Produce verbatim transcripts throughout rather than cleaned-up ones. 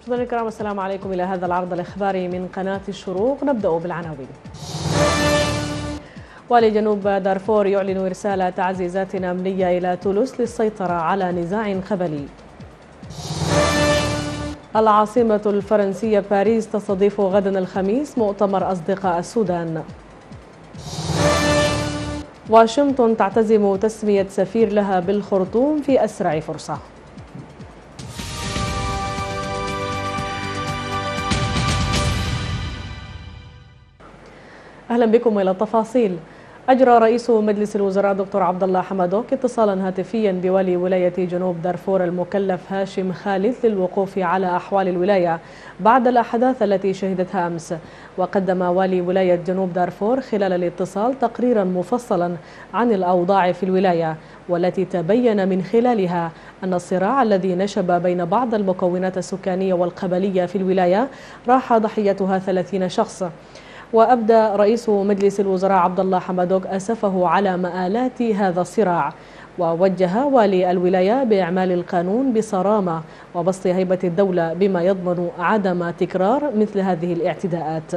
مستمعينا الكرام، السلام عليكم. إلى هذا العرض الإخباري من قناة الشروق، نبدأ بالعناوين. والي جنوب دارفور يعلن إرسال تعزيزات أمنية إلى تولوس للسيطرة على نزاع قبلي. العاصمة الفرنسية باريس تستضيف غدا الخميس مؤتمر أصدقاء السودان. واشنطن تعتزم تسمية سفير لها بالخرطوم في أسرع فرصة. أهلا بكم إلى التفاصيل. أجرى رئيس مجلس الوزراء دكتور عبد الله حمدوك اتصالا هاتفيا بوالي ولاية جنوب دارفور المكلف هاشم خالد للوقوف على أحوال الولاية بعد الأحداث التي شهدتها أمس. وقدم والي ولاية جنوب دارفور خلال الاتصال تقريرا مفصلا عن الأوضاع في الولاية، والتي تبين من خلالها أن الصراع الذي نشب بين بعض المكونات السكانية والقبلية في الولاية راح ضحيتها ثلاثين شخص. وأبدى رئيس مجلس الوزراء عبد الله حمدوك أسفه على مآلات هذا الصراع، ووجه والي الولاية بإعمال القانون بصرامة وبسط هيبة الدولة بما يضمن عدم تكرار مثل هذه الاعتداءات.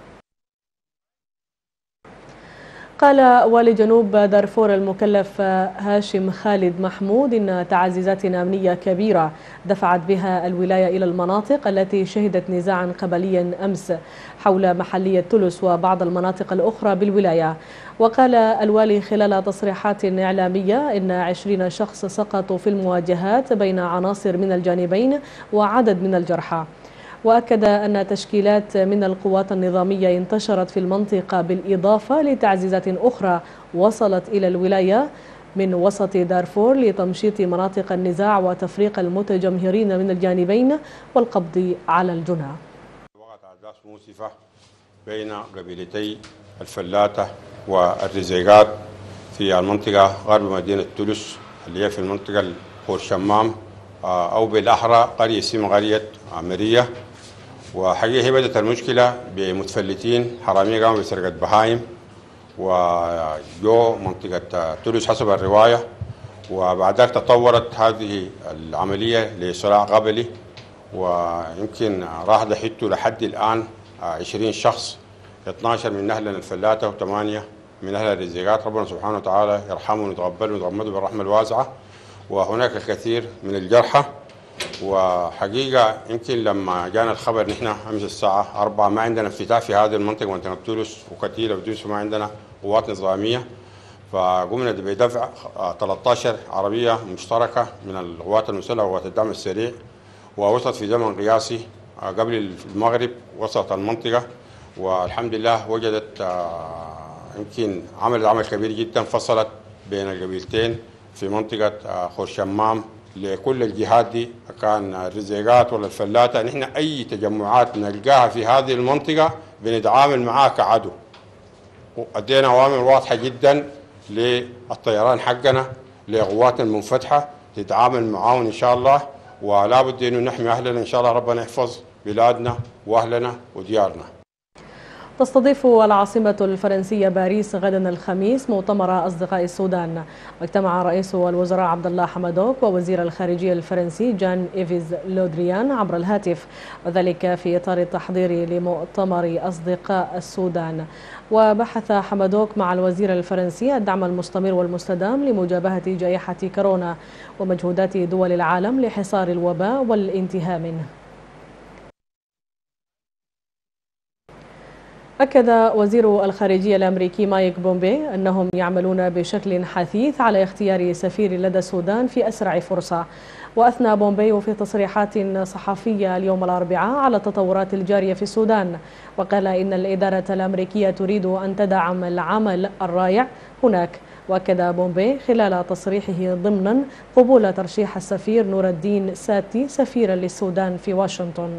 قال والي جنوب دارفور المكلف هاشم خالد محمود إن تعزيزات أمنية كبيرة دفعت بها الولاية إلى المناطق التي شهدت نزاعا قبليا أمس حول محلية تولوس وبعض المناطق الأخرى بالولاية. وقال الوالي خلال تصريحات إعلامية إن عشرين شخص سقطوا في المواجهات بين عناصر من الجانبين وعدد من الجرحى. وأكد أن تشكيلات من القوات النظامية انتشرت في المنطقة بالإضافة لتعزيزات أخرى وصلت إلى الولاية من وسط دارفور لتمشيط مناطق النزاع وتفريق المتجمهرين من الجانبين والقبض على الجنى. وقعت أحداث مؤسفة بين قبيلتي الفلاتة والرزيقات في المنطقة غرب مدينة تولوس اللي هي في المنطقة الخور شمام، أو بالأحرى قرية اسمها قرية عمرية. وحقيقة هي بدأت المشكلة بمتفلتين حرامية قاموا بسرقة بهايم وجو منطقة تولوس حسب الرواية، وبعد ذلك تطورت هذه العملية لصراع قبلي، ويمكن راح ضحيته لحد الآن عشرين شخص، اثناشر من أهلنا الفلاتة وثمانية من أهل الرزيقات. ربنا سبحانه وتعالى يرحمهم ويتقبلهم ويتغمدهم بالرحمة الواسعة. وهناك الكثير من الجرحى. وحقيقة يمكن لما جانا الخبر نحن أمس الساعة أربعة ما عندنا افتتاح في هذه المنطقة منطقة تولوس وكتيلة ودوس، وما عندنا قوات نظامية، فقمنا بدفع ثلاثة عشر عربية مشتركة من القوات المسلحة وقوات الدعم السريع، ووصلت في زمن قياسي قبل المغرب وصلت المنطقة، والحمد لله وجدت يمكن عملت عمل كبير جدا، فصلت بين القبيلتين في منطقة خور شمام لكل الجهات دي، كان الرزيقات ولا الفلاتة. نحن أي تجمعات نلقاها في هذه المنطقة بنتعامل معها كعدو، وأدينا أوامر واضحة جدا للطيران حقنا لقواتنا المنفتحة تتعامل معاهم إن شاء الله، ولا بد أن نحمي أهلنا إن شاء الله. ربنا يحفظ بلادنا وأهلنا وديارنا. تستضيف العاصمة الفرنسية باريس غدا الخميس مؤتمر أصدقاء السودان. واجتمع رئيس الوزراء عبد الله حمدوك ووزير الخارجية الفرنسي جان إيفيز لودريان عبر الهاتف، وذلك في إطار التحضير لمؤتمر أصدقاء السودان. وبحث حمدوك مع الوزير الفرنسي الدعم المستمر والمستدام لمجابهة جائحة كورونا ومجهودات دول العالم لحصار الوباء والانتهاء منه. أكد وزير الخارجية الأمريكي مايك بومبي أنهم يعملون بشكل حثيث على اختيار سفير لدى السودان في أسرع فرصة. وأثنى بومبي في تصريحات صحفية اليوم الأربعاء على التطورات الجارية في السودان، وقال إن الإدارة الأمريكية تريد أن تدعم العمل الرائع هناك. وأكد بومبي خلال تصريحه ضمنا قبول ترشيح السفير نور الدين ساتي سفيرا للسودان في واشنطن.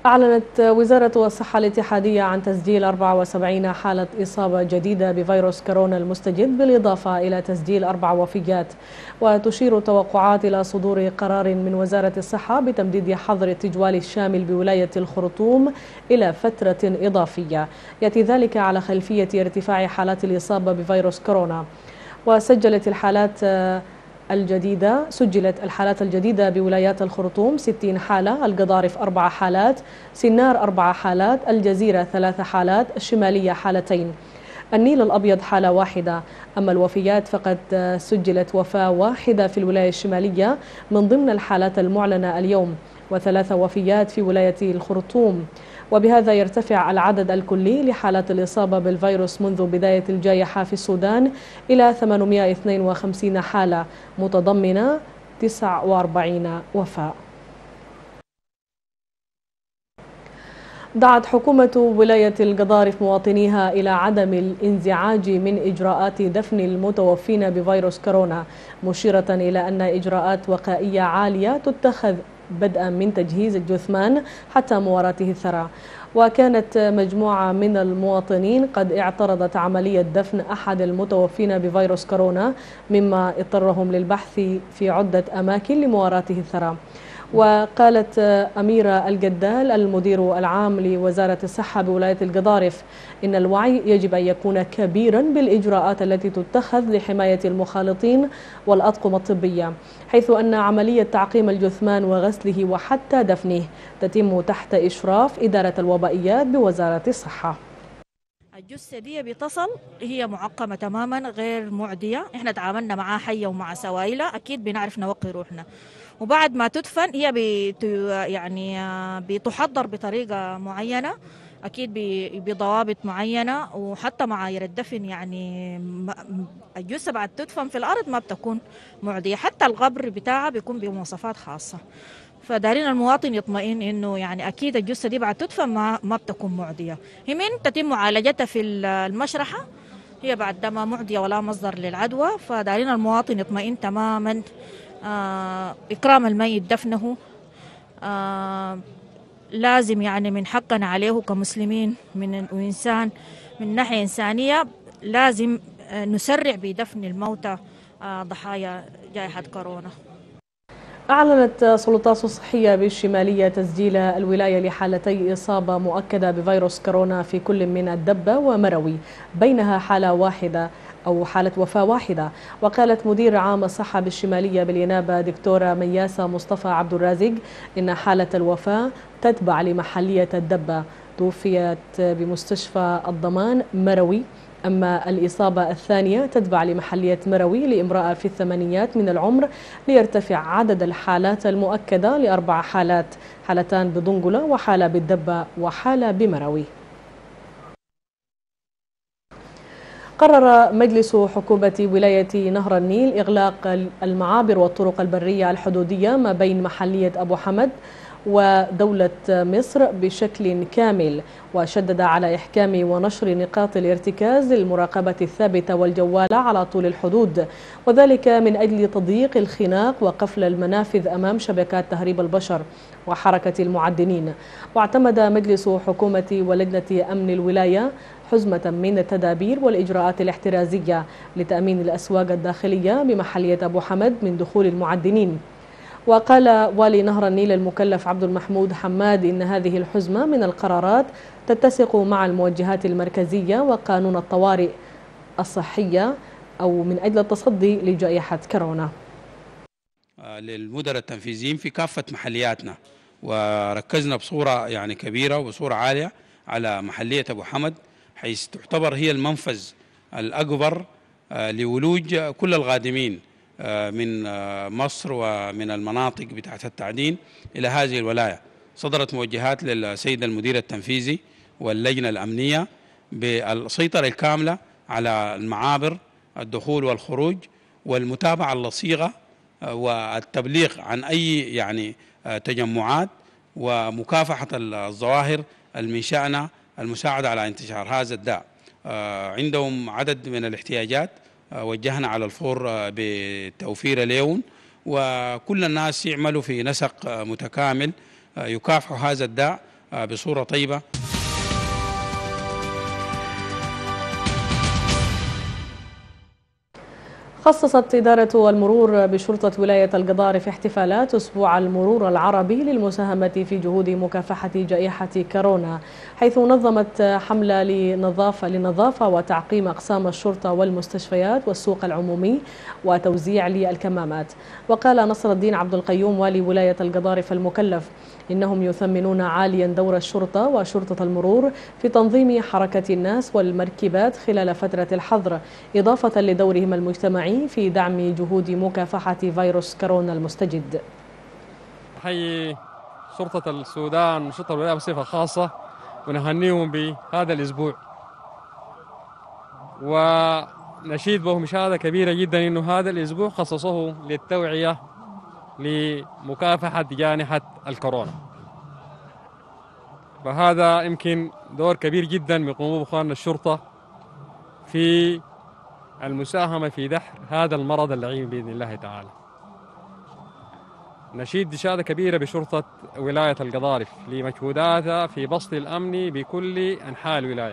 أعلنت وزارة الصحة الاتحادية عن تسجيل أربعة وسبعين حالة إصابة جديدة بفيروس كورونا المستجد، بالإضافة إلى تسجيل أربع وفيات. وتشير التوقعات إلى صدور قرار من وزارة الصحة بتمديد حظر التجوال الشامل بولاية الخرطوم إلى فترة إضافية، يأتي ذلك على خلفية ارتفاع حالات الإصابة بفيروس كورونا. وسجلت الحالات الجديدة سجلت الحالات الجديدة بولايات الخرطوم ستين حالة، القضارف أربع حالات، سنار أربع حالات، الجزيرة ثلاث حالات، الشمالية حالتين، النيل الأبيض حالة واحدة. أما الوفيات فقد سجلت وفاة واحدة في الولاية الشمالية من ضمن الحالات المعلنة اليوم، وثلاث وفيات في ولاية الخرطوم. وبهذا يرتفع العدد الكلي لحالات الإصابة بالفيروس منذ بداية الجائحة في السودان إلى ثمانمئة واثنين وخمسين حالة، متضمنة تسعة وأربعين وفاة. دعت حكومة ولاية القضارف مواطنيها إلى عدم الانزعاج من إجراءات دفن المتوفين بفيروس كورونا، مشيرة إلى أن إجراءات وقائية عالية تتخذ بدءا من تجهيز الجثمان حتى مواراته الثرى. وكانت مجموعة من المواطنين قد اعترضت عملية دفن أحد المتوفين بفيروس كورونا، مما اضطرهم للبحث في عدة أماكن لمواراته الثرى. وقالت أميرة الجدال المدير العام لوزارة الصحة بولاية القضارف إن الوعي يجب أن يكون كبيرا بالإجراءات التي تتخذ لحماية المخالطين والأطقم الطبية، حيث أن عملية تعقيم الجثمان وغسله وحتى دفنه تتم تحت إشراف إدارة الوبائيات بوزارة الصحة. الجثة دي بتصل هي معقمة تماما غير معدية، احنا تعاملنا معها حية ومع سوائلة، أكيد بنعرف نوقي روحنا. وبعد ما تدفن هي بت يعني بتحضر بطريقة معينة، أكيد بضوابط معينة، وحتى معايير الدفن. يعني الجثة بعد تدفن في الأرض ما بتكون معدية، حتى القبر بتاعها بيكون بمواصفات خاصة. فدارين المواطن يطمئن انه يعني اكيد الجثه دي بعد تدفن ما ما بتكون معديه. هي من تتم معالجتها في المشرحه، هي بعد ما معديه ولا مصدر للعدوى. فدارين المواطن يطمئن تماما. آه اكرام الميت دفنه آه لازم، يعني من حقنا عليه كمسلمين من انسان من ناحيه انسانيه، لازم آه نسرع بدفن الموتى آه ضحايا جائحه كورونا. أعلنت السلطات الصحية بالشمالية تسجيل الولاية لحالتي إصابة مؤكدة بفيروس كورونا في كل من الدبة ومروي، بينها حالة واحدة أو حالة وفاة واحدة. وقالت مدير عام الصحة بالشمالية بالينابة دكتورة مياسة مصطفى عبد الرازق إن حالة الوفاة تتبع لمحلية الدبة، توفيت بمستشفى الضمان مروي. أما الإصابة الثانية تتبع لمحلية مروي لامرأة في الثمانينات من العمر، ليرتفع عدد الحالات المؤكدة لأربع حالات، حالتان بدنقلة وحالة بالدبة وحالة بمروي. قرر مجلس حكومة ولاية نهر النيل إغلاق المعابر والطرق البرية الحدودية ما بين محلية أبو حمد ودولة مصر بشكل كامل، وشدد على إحكام ونشر نقاط الارتكاز للمراقبة الثابتة والجوالة على طول الحدود، وذلك من أجل تضييق الخناق وقفل المنافذ أمام شبكات تهريب البشر وحركة المعدنين. واعتمد مجلس حكومة ولجنة أمن الولاية حزمة من التدابير والإجراءات الاحترازية لتأمين الأسواق الداخلية بمحلية أبو حمد من دخول المعدنين. وقال والي نهر النيل المكلف عبد المحمود حماد إن هذه الحزمة من القرارات تتسق مع الموجهات المركزية وقانون الطوارئ الصحية أو من أجل التصدي لجائحة كورونا. للمدراء التنفيذيين في كافة محلياتنا، وركزنا بصورة يعني كبيرة وبصورة عالية على محلية أبو حمد، حيث تعتبر هي المنفذ الأكبر لولوج كل القادمين من مصر ومن المناطق بتاعت التعدين إلى هذه الولاية. صدرت موجهات للسيد المدير التنفيذي واللجنة الأمنية بالسيطرة الكاملة على المعابر الدخول والخروج، والمتابعة اللصيقة والتبليغ عن أي يعني تجمعات، ومكافحة الظواهر من شأنها المساعدة على انتشار هذا الداء. عندهم عدد من الاحتياجات وجهنا على الفور بتوفير لهم، وكل الناس يعملوا في نسق متكامل يكافحوا هذا الداء بصورة طيبة. خصصت إدارة المرور بشرطة ولاية القضارف احتفالات أسبوع المرور العربي للمساهمة في جهود مكافحة جائحة كورونا، حيث نظمت حملة لنظافة لنظافة وتعقيم أقسام الشرطة والمستشفيات والسوق العمومي وتوزيع للكمامات. وقال نصر الدين عبد القيوم والي ولاية القضارف المكلف إنهم يثمنون عاليا دور الشرطة وشرطة المرور في تنظيم حركة الناس والمركبات خلال فترة الحظر، إضافة لدورهم المجتمعي في دعم جهود مكافحة فيروس كورونا المستجد. حي شرطة السودان وشرطة الولاية بصفة خاصة ونهنيهم بهذا الأسبوع، ونشيد بهم مشاهدة كبيرة جدا إنه هذا الأسبوع خصصوه للتوعية لمكافحة جائحة الكورونا. فهذا يمكن دور كبير من بيقوموا بإخواننا الشرطة في المساهمة في دحر هذا المرض اللعين بإذن الله تعالى. نشيد إشادة كبيرة بشرطة ولاية القضارف لمجهوداتها في بسط الأمن بكل أنحاء الولاية،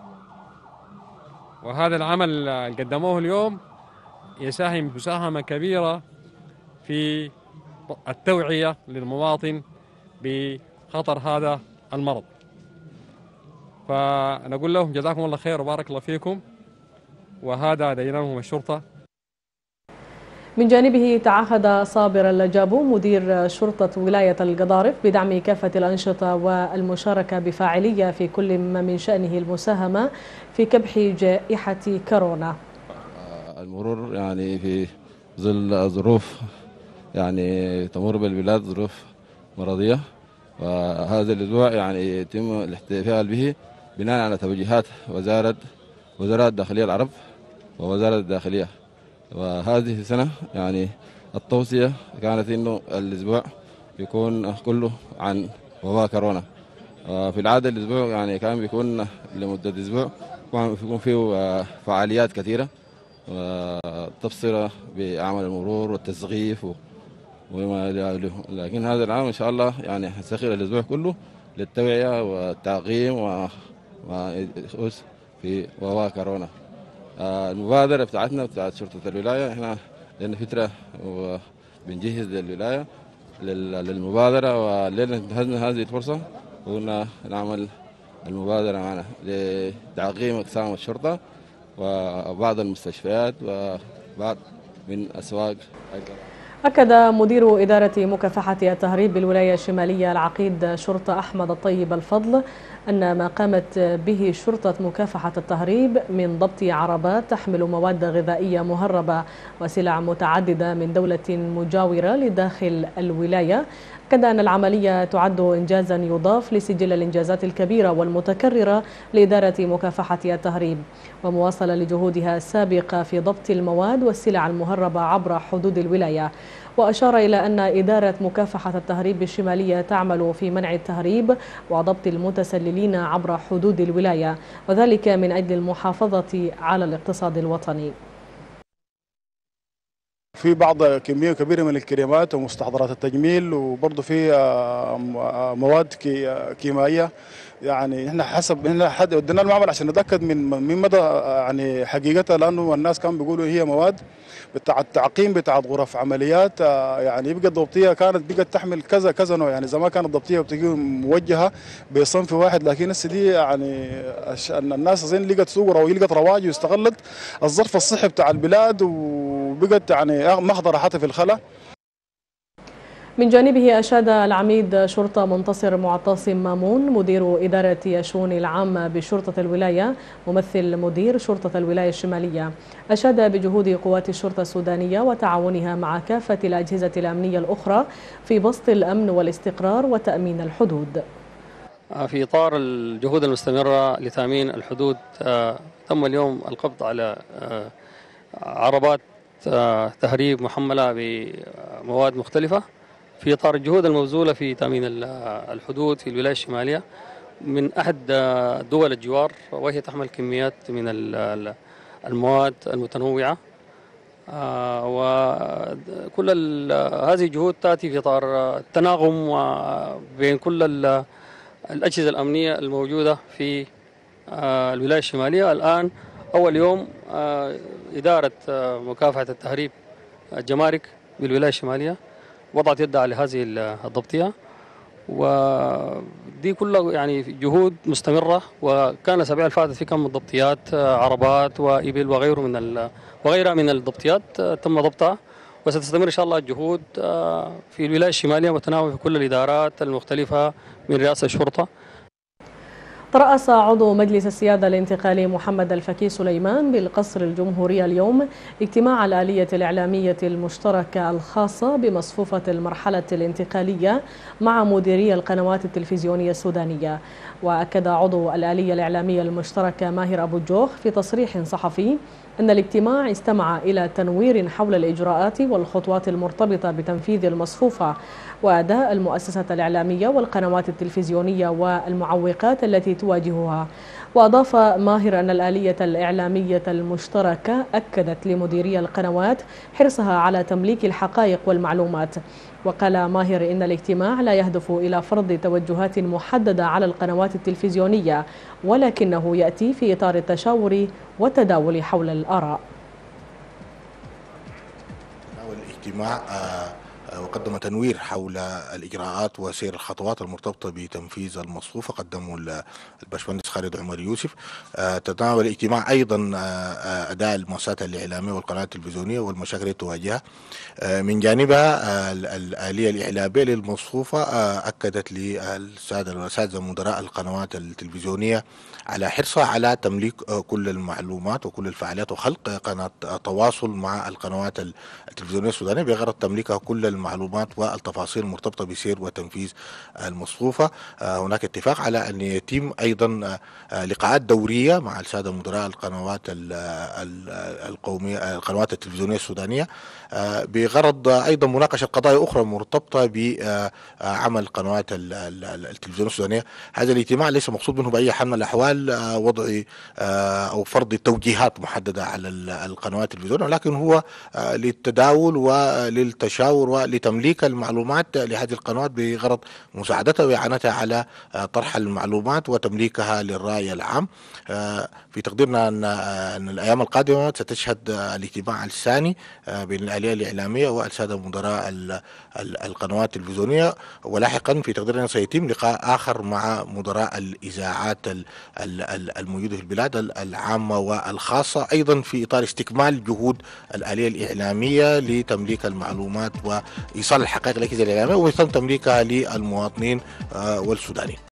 وهذا العمل اللي قدموه اليوم يساهم مساهمة كبيرة في التوعية للمواطن بخطر هذا المرض. فنقول لهم جزاكم الله خير وبارك الله فيكم، وهذا دينهم الشرطة. من جانبه تعهد صابر الجابو مدير شرطة ولاية القضارف بدعم كافة الأنشطة والمشاركة بفاعلية في كل ما من شأنه المساهمة في كبح جائحة كورونا. المرور يعني في ظل ظروف يعني تمر بالبلاد ظروف مرضية، وهذا الأسبوع يعني يتم الاحتفال به بناء على توجيهات وزارة وزارة الداخلية العرب ووزارة الداخلية. وهذه السنة يعني التوصية كانت إنه الأسبوع يكون كله عن وباء كورونا. في العادة الأسبوع يعني كان بيكون لمدة أسبوع يكون فيه فعاليات كثيرة وتبصرة بأعمال المرور والتسغيف وما له، لكن هذا العام إن شاء الله يعني هنستغل الأسبوع كله للتوعية والتعقيم ويخص في وباء كورونا. المبادرة بتاعتنا بتاعت شرطة الولاية احنا لنا فترة وبنجهز للولاية للمبادرة، ولنا انتهزنا هذه الفرصة وقلنا نعمل المبادرة معنا لتعقيم أقسام الشرطة وبعض المستشفيات وبعض من أسواق. أكد مدير إدارة مكافحة التهريب بالولاية الشمالية العقيد شرطة أحمد الطيب الفضل أن ما قامت به شرطة مكافحة التهريب من ضبط عربات تحمل مواد غذائية مهربة وسلع متعددة من دولة مجاورة لداخل الولاية، أكد أن العملية تعد إنجازا يضاف لسجل الإنجازات الكبيرة والمتكررة لإدارة مكافحة التهريب، ومواصلة لجهودها السابقة في ضبط المواد والسلع المهربة عبر حدود الولاية. وأشار إلى أن إدارة مكافحة التهريب الشمالية تعمل في منع التهريب وضبط المتسللين عبر حدود الولاية، وذلك من أجل المحافظة على الاقتصاد الوطني. في بعض كمية كبيرة من الكريمات ومستحضرات التجميل، وبرضه في مواد كيميائية. يعني احنا حسب احنا حد ودينا المعمل عشان نتاكد من من مدى يعني حقيقتها، لانه الناس كانوا بيقولوا هي مواد بتاع التعقيم بتاع غرف عمليات، يعني يبقى الضبطيه كانت بقت تحمل كذا كذا نوع. يعني زمان كانت الضبطيه بتجي موجهه بصنف واحد، لكن هسه دي يعني الناس اظن لقت سوق او لقت رواج واستغلت الظرف الصحي بتاع البلاد وبقت يعني محضره حتى في الخلا. من جانبه أشاد العميد شرطة منتصر معتصم مامون مدير إدارة الشؤون العامة بشرطة الولاية ممثل مدير شرطة الولاية الشمالية، أشاد بجهود قوات الشرطة السودانية وتعاونها مع كافة الأجهزة الأمنية الأخرى في بسط الأمن والاستقرار وتأمين الحدود. في إطار الجهود المستمرة لتأمين الحدود، تم اليوم القبض على عربات تهريب محملة بمواد مختلفة في إطار الجهود المبذولة في تأمين الحدود في الولاية الشمالية من أحد دول الجوار، وهي تحمل كميات من المواد المتنوعة. وكل هذه الجهود تأتي في إطار التناغم بين كل الأجهزة الأمنية الموجودة في الولاية الشمالية. الآن أول يوم إدارة مكافحة التهريب الجمارك بالولاية الشمالية وضعت يدها على هذه الضبطية، ودي كلها يعني جهود مستمرة. وكان الأسابيع الفاتت في كم ضبطيات عربات وإبل وغيره من وغيرها من الضبطيات تم ضبطها، وستستمر إن شاء الله الجهود في الولاية الشمالية متناوبة في كل الإدارات المختلفة من رئاسة الشرطة. ترأس عضو مجلس السيادة الانتقالي محمد الفكي سليمان بالقصر الجمهوري اليوم اجتماع الآلية الإعلامية المشتركة الخاصة بمصفوفة المرحلة الانتقالية مع مديري القنوات التلفزيونية السودانية. وأكد عضو الآلية الإعلامية المشتركة ماهر أبو الجوخ في تصريح صحفي أن الاجتماع استمع إلى تنوير حول الإجراءات والخطوات المرتبطة بتنفيذ المصفوفة وأداء المؤسسة الإعلامية والقنوات التلفزيونية والمعوقات التي تواجهها. وأضاف ماهر أن الآلية الإعلامية المشتركة أكدت لمديري القنوات حرصها على تمليك الحقائق والمعلومات. وقال ماهر إن الاجتماع لا يهدف إلى فرض توجهات محددة على القنوات التلفزيونية، ولكنه يأتي في إطار التشاور والتداول حول الآراء. الاجتماع وقدم تنوير حول الإجراءات وسير الخطوات المرتبطة بتنفيذ المصفوفة، قدمه الباشمهندس خالد عمر يوسف. تتناول الاجتماع أيضا أداء المؤسسات الإعلامية والقنوات التلفزيونية والمشاكل التي تواجهها. من جانبها الآلية الإعلامية للمصفوفة أكدت للسادة والأساتذة مدراء القنوات التلفزيونية على حرصها على تمليك كل المعلومات وكل الفعاليات وخلق قناة تواصل مع القنوات التلفزيونية السودانية بغرض تمليكها كل المعلومات والتفاصيل المرتبطة بسير وتنفيذ المصفوفة. هناك اتفاق على أن يتم أيضا لقاءات دورية مع السادة مدراء القنوات القومية القنوات التلفزيونية السودانية بغرض أيضا مناقشة قضايا أخرى مرتبطة بعمل القنوات التلفزيونية السودانية. هذا الاجتماع ليس مقصود منه بأي حال من الأحوال وضع أو فرض توجيهات محددة على القنوات التلفزيونية، ولكن هو للتداول وللتشاور ولتمليك المعلومات لهذه القنوات بغرض مساعدتها وإعانتها على طرح المعلومات وتمليكها للرأي العام. في تقديرنا أن الأيام القادمة ستشهد الاجتماع الثاني بين الآلية الإعلامية والسادة مدراء القنوات التلفزيونية، ولاحقا في تقديرنا سيتم لقاء آخر مع مدراء الإذاعات الموجودة في البلاد العامة والخاصة، أيضا في إطار استكمال جهود الآلية الإعلامية لتمليك المعلومات وإيصال الحقائق للأجهزة الإعلامية ويتم تمليكها للمواطنين والسودانيين.